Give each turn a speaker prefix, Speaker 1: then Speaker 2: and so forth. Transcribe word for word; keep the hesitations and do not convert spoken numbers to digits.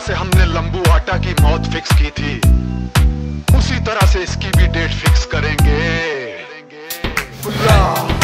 Speaker 1: से हमने लंबू आटा की मौत फिक्स की थी, उसी तरह से इसकी भी डेट फिक्स करेंगे।